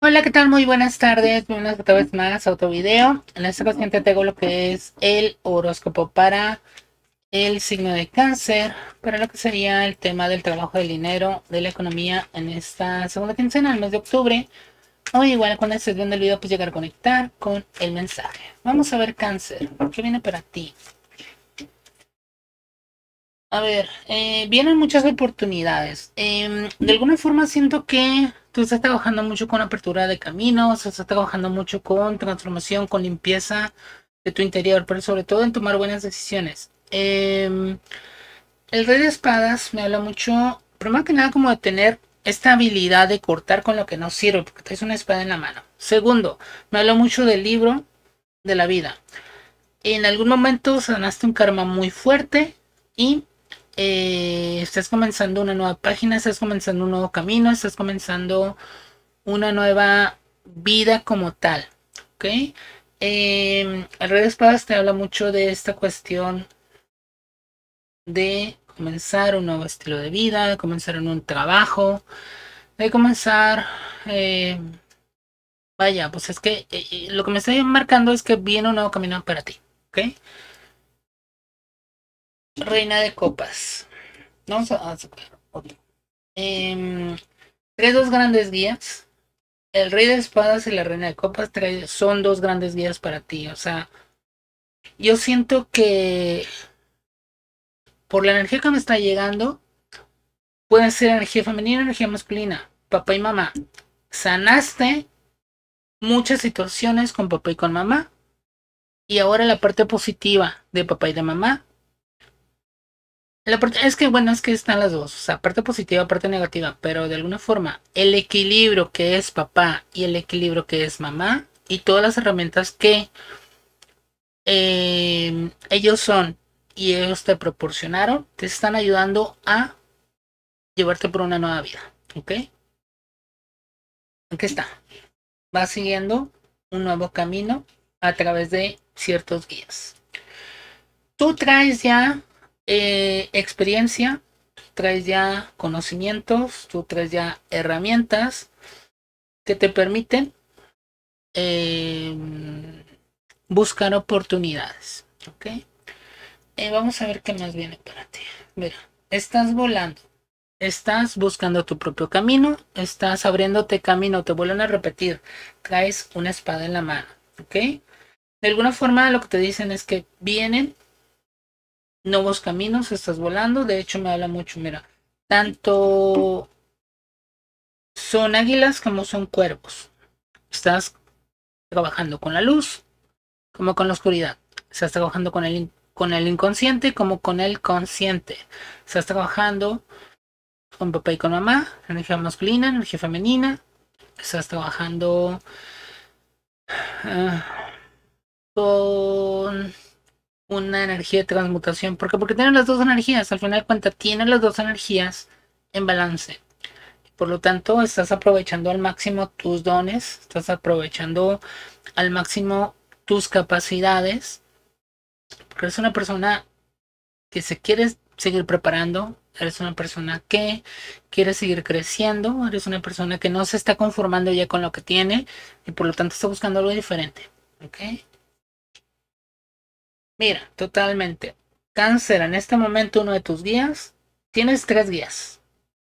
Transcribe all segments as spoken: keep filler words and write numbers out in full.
Hola, ¿qué tal? Muy buenas tardes. Bienvenidos otra vez más a otro video. En esta ocasión te tengo lo que es el horóscopo para el signo de cáncer, para lo que sería el tema del trabajo, del dinero, de la economía en esta segunda quincena del mes de octubre. O igual cuando estés viendo el video, pues llegar a conectar con el mensaje. Vamos a ver cáncer. ¿Qué viene para ti? A ver, eh, vienen muchas oportunidades. Em, de alguna forma siento que tú estás trabajando mucho con apertura de caminos, estás trabajando mucho con transformación, con limpieza de tu interior, pero sobre todo en tomar buenas decisiones. Em, el rey de espadas me habla mucho, primero que nada, como de tener esta habilidad de cortar con lo que no sirve, porque traes una espada en la mano. Segundo, me habla mucho del libro de la vida. En algún momento sanaste un karma muy fuerte y eh, estás comenzando una nueva página, estás comenzando un nuevo camino, estás comenzando una nueva vida como tal. ¿Ok? Eh, el Rey de Espadas te habla mucho de esta cuestión de comenzar un nuevo estilo de vida, de comenzar en un trabajo, de comenzar... Eh, vaya, pues es que eh, eh, lo que me está marcando es que viene un nuevo camino para ti. ¿Ok? Reina de Copas. Vamos a, a sacar otro. Em, Trae dos grandes guías. El Rey de Espadas y la Reina de Copas trae, son dos grandes guías para ti. O sea, yo siento que por la energía que me está llegando, puede ser energía femenina, energía masculina. Papá y mamá. Sanaste muchas situaciones con papá y con mamá. Y ahora la parte positiva de papá y de mamá. La parte, es que bueno, es que están las dos, o sea, parte positiva, parte negativa, pero de alguna forma el equilibrio que es papá y el equilibrio que es mamá y todas las herramientas que eh, ellos son y ellos te proporcionaron, te están ayudando a llevarte por una nueva vida, ¿ok? Aquí está, vas siguiendo un nuevo camino a través de ciertos guías. Tú traes ya eh, experiencia, traes ya conocimientos, tú traes ya herramientas que te permiten eh, buscar oportunidades. ¿Ok? Eh, vamos a ver qué más viene para ti. Mira, estás volando, estás buscando tu propio camino, estás abriéndote camino, te vuelven a repetir, traes una espada en la mano. ¿Ok? De alguna forma lo que te dicen es que vienen nuevos caminos, estás volando. De hecho, me habla mucho, mira, tanto son águilas como son cuervos. Estás trabajando con la luz como con la oscuridad. Estás trabajando con el, con el inconsciente como con el consciente. Estás trabajando con papá y con mamá, energía masculina, energía femenina. Estás trabajando uh, con una energía de transmutación. ¿Por qué? Porque tienen las dos energías. Al final de cuentas, tienen las dos energías en balance. Por lo tanto, estás aprovechando al máximo tus dones, estás aprovechando al máximo tus capacidades, porque eres una persona que se quiere seguir preparando, eres una persona que quiere seguir creciendo, eres una persona que no se está conformando ya con lo que tiene y por lo tanto está buscando algo diferente. ¿Ok? Mira, totalmente. Cáncer, en este momento uno de tus guías, tienes tres guías.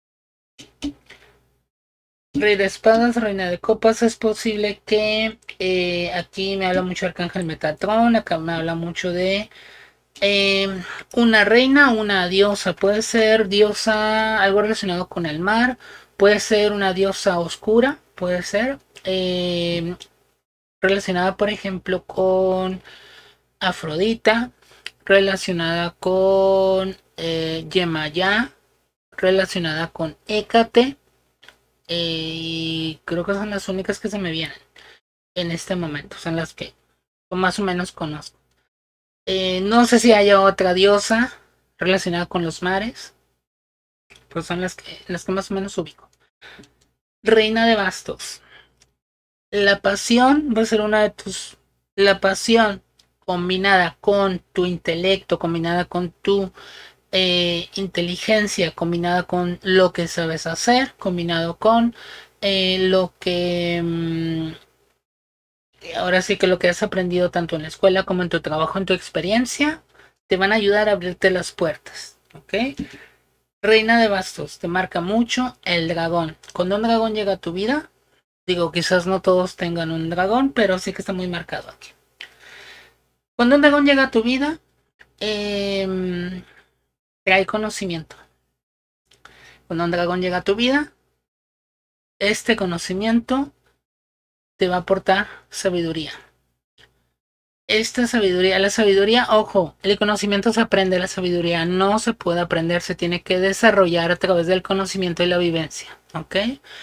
Rey de espadas, reina de copas, es posible que eh, aquí me habla mucho Arcángel Metatron, acá me habla mucho de eh, una reina, una diosa, puede ser diosa, algo relacionado con el mar, puede ser una diosa oscura, puede ser eh, relacionada por ejemplo con Afrodita, relacionada con eh, Yemayá, relacionada con Hécate. Eh, creo que son las únicas que se me vienen en este momento, son las que más o menos conozco. Eh, no sé si haya otra diosa relacionada con los mares, pues son las que, las que más o menos ubico. Reina de bastos. La pasión va a ser una de tus... La pasión combinada con tu intelecto, combinada con tu eh, inteligencia, combinada con lo que sabes hacer, combinado con eh, lo que mm, ahora sí que lo que has aprendido tanto en la escuela como en tu trabajo, en tu experiencia, te van a ayudar a abrirte las puertas, ¿ok? Reina de bastos, te marca mucho el dragón. Cuando un dragón llega a tu vida, digo, quizás no todos tengan un dragón, pero sí que está muy marcado aquí. Cuando un dragón llega a tu vida, eh, trae conocimiento. Cuando un dragón llega a tu vida, este conocimiento te va a aportar sabiduría. Esta sabiduría, la sabiduría, ojo, el conocimiento se aprende, la sabiduría no se puede aprender, se tiene que desarrollar a través del conocimiento y la vivencia, ¿ok?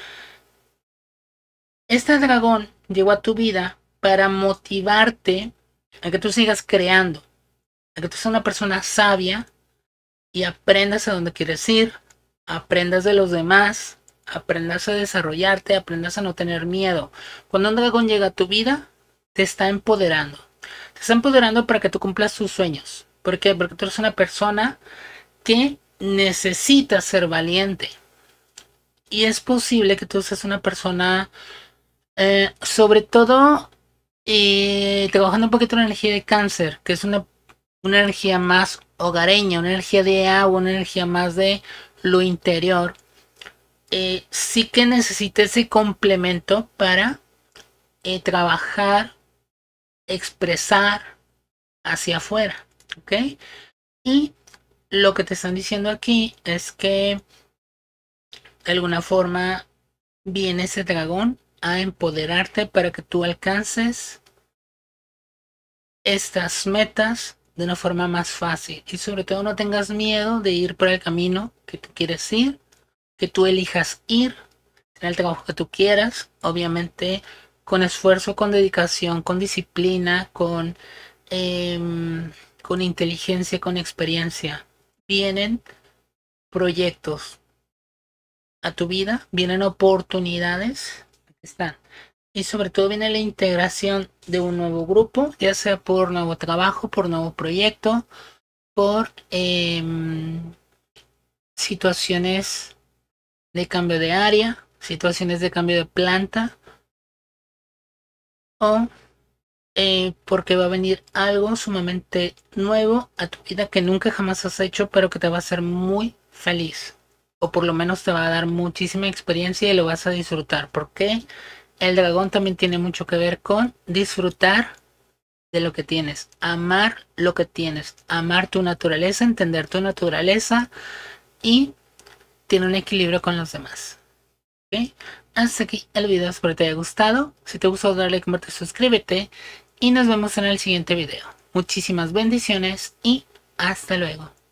Este dragón llegó a tu vida para motivarte a que tú sigas creando, a que tú seas una persona sabia y aprendas a dónde quieres ir, aprendas de los demás, aprendas a desarrollarte, aprendas a no tener miedo. Cuando un dragón llega a tu vida, te está empoderando. Te está empoderando para que tú cumplas tus sueños. ¿Por qué? Porque tú eres una persona que necesita ser valiente. Y es posible que tú seas una persona, eh, sobre todo, eh, trabajando un poquito en la energía de cáncer, que es una, una energía más hogareña, una energía de agua, una energía más de lo interior. Eh, sí que necesita ese complemento para eh, trabajar, expresar hacia afuera, ¿ok? Y lo que te están diciendo aquí es que de alguna forma viene ese dragón a empoderarte para que tú alcances estas metas de una forma más fácil y sobre todo no tengas miedo de ir por el camino que tú quieres ir, que tú elijas ir, tener el trabajo que tú quieras, obviamente con esfuerzo, con dedicación, con disciplina, con, eh, con inteligencia, con experiencia. Vienen proyectos a tu vida, vienen oportunidades, están. Y sobre todo viene la integración de un nuevo grupo, ya sea por nuevo trabajo, por nuevo proyecto, por eh, situaciones de cambio de área, situaciones de cambio de planta, o eh, porque va a venir algo sumamente nuevo a tu vida que nunca jamás has hecho, pero que te va a hacer muy feliz. O por lo menos te va a dar muchísima experiencia y lo vas a disfrutar. Porque el dragón también tiene mucho que ver con disfrutar de lo que tienes, amar lo que tienes, amar tu naturaleza, entender tu naturaleza y tiene un equilibrio con los demás. ¿Okay? Hasta aquí el video, espero te haya gustado. Si te gustó, dale like, comparte, suscríbete y nos vemos en el siguiente video. Muchísimas bendiciones y hasta luego.